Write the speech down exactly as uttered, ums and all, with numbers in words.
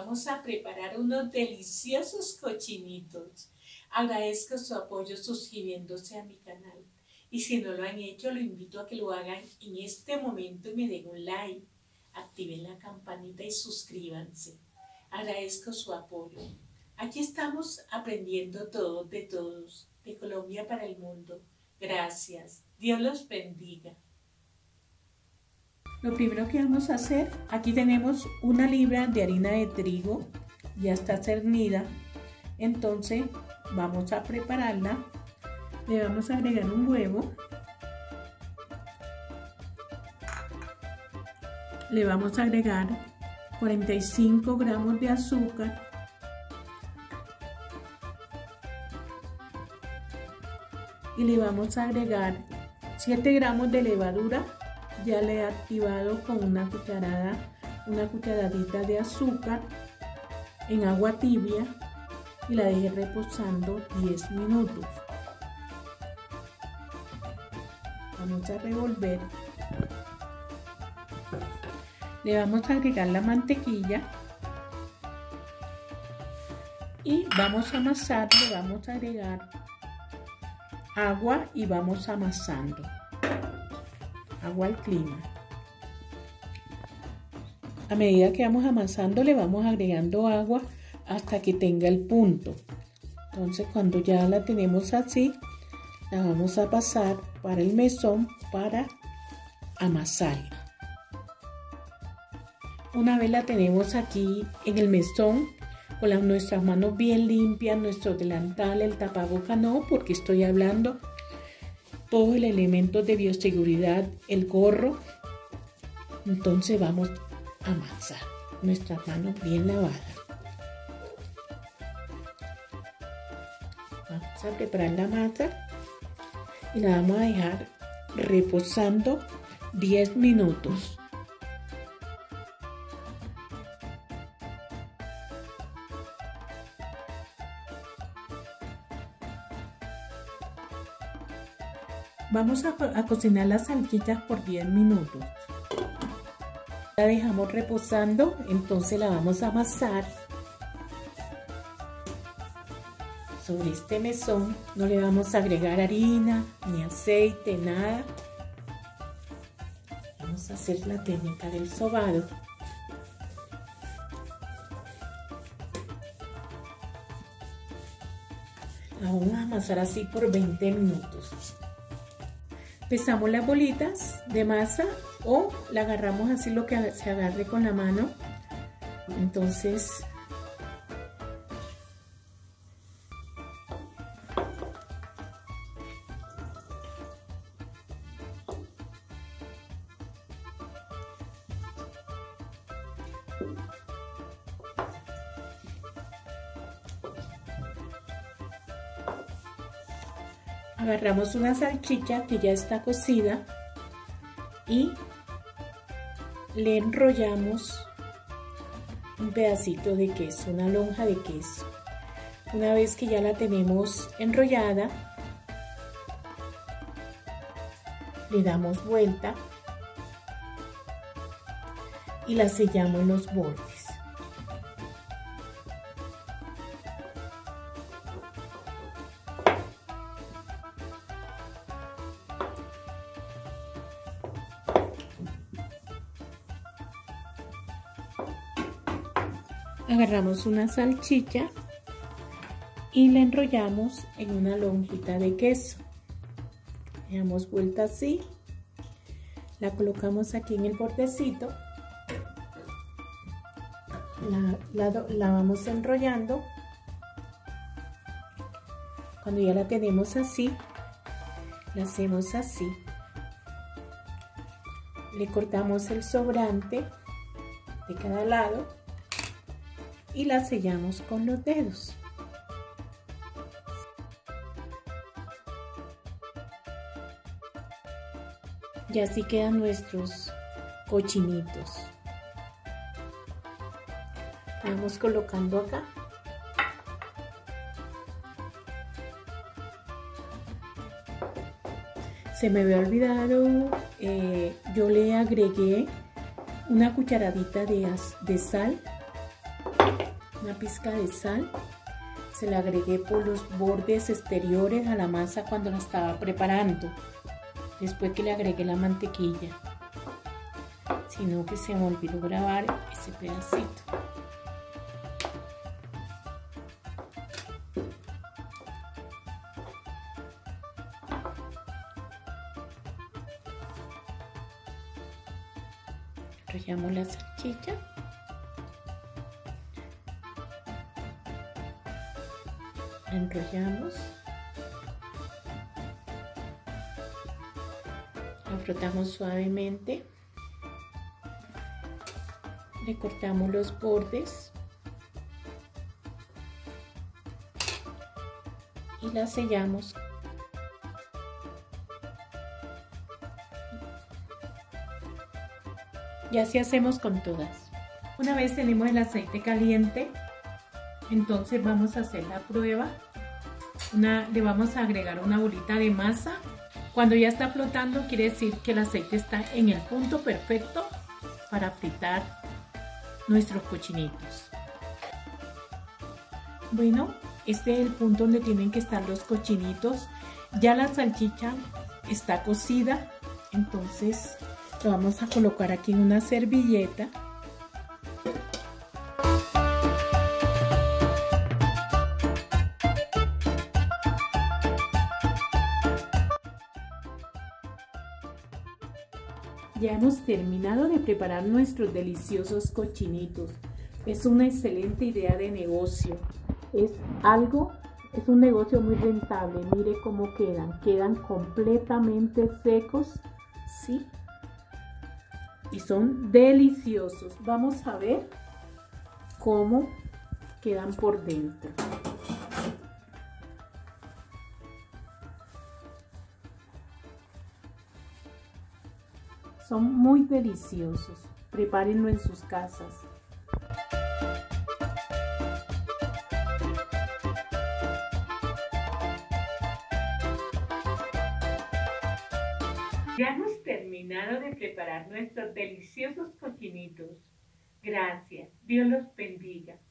vamos a preparar unos deliciosos cochinitos. Agradezco su apoyo suscribiéndose a mi canal. Y si no lo han hecho, lo invito a que lo hagan en este momento y me den un like. Activen la campanita y suscríbanse. Agradezco su apoyo. Aquí estamos aprendiendo todos de todos, de Colombia para el mundo. Gracias. Dios los bendiga. Lo primero que vamos a hacer, aquí tenemos una libra de harina de trigo, ya está cernida, entonces vamos a prepararla. Le vamos a agregar un huevo, le vamos a agregar cuarenta y cinco gramos de azúcar, y le vamos a agregar siete gramos de levadura. Ya le he activado con una cucharada, una cucharadita de azúcar en agua tibia y la dejé reposando diez minutos. Vamos a revolver. Le vamos a agregar la mantequilla y vamos a amasar. Le vamos a agregar agua y vamos amasando. Agua al clima. A medida que vamos amasando le vamos agregando agua hasta que tenga el punto. Entonces cuando ya la tenemos así, la vamos a pasar para el mesón para amasarla. Una vez la tenemos aquí en el mesón, con las, nuestras manos bien limpias, nuestro delantal, el tapaboca no, porque estoy hablando todo el elemento de bioseguridad, el gorro. Entonces vamos a amasar nuestras manos bien lavadas. Vamos a preparar la masa y la vamos a dejar reposando diez minutos. Vamos a, a cocinar las salchichas por diez minutos. La dejamos reposando, entonces la vamos a amasar sobre este mesón. No le vamos a agregar harina, ni aceite, nada. Vamos a hacer la técnica del sobado. La vamos a amasar así por veinte minutos. Pesamos las bolitas de masa o la agarramos así, lo que se agarre con la mano. Entonces agarramos una salchicha que ya está cocida y le enrollamos un pedacito de queso, una lonja de queso. Una vez que ya la tenemos enrollada, le damos vuelta y la sellamos en los bordes. Agarramos una salchicha y la enrollamos en una lonjita de queso. Le damos vuelta así, la colocamos aquí en el bordecito, la, la, la vamos enrollando. Cuando ya la tenemos así, la hacemos así. Le cortamos el sobrante de cada lado y la sellamos con los dedos. Y así quedan nuestros cochinitos. Vamos colocando acá. Se me había olvidado, eh, yo le agregué una cucharadita de, de sal una pizca de sal. Se la agregué por los bordes exteriores a la masa cuando la estaba preparando, después que le agregué la mantequilla, sino que se me olvidó grabar ese pedacito. Enrollamos la salchicha. La enrollamos. La frotamos suavemente. Le cortamos los bordes. Y la sellamos. Y así hacemos con todas. Una vez tenemos el aceite caliente, entonces vamos a hacer la prueba. Una, le vamos a agregar una bolita de masa. Cuando ya está flotando, quiere decir que el aceite está en el punto perfecto para fritar nuestros cochinitos. Bueno, este es el punto donde tienen que estar los cochinitos. Ya la salchicha está cocida, entonces lo vamos a colocar aquí en una servilleta. Ya hemos terminado de preparar nuestros deliciosos cochinitos. Es una excelente idea de negocio. Es algo, es un negocio muy rentable. Mire cómo quedan. Quedan completamente secos, ¿sí? Y son deliciosos. Vamos a ver cómo quedan por dentro. Son muy deliciosos. Prepárenlo en sus casas. Ya hemos terminado de preparar nuestros deliciosos cochinitos. Gracias. Dios los bendiga.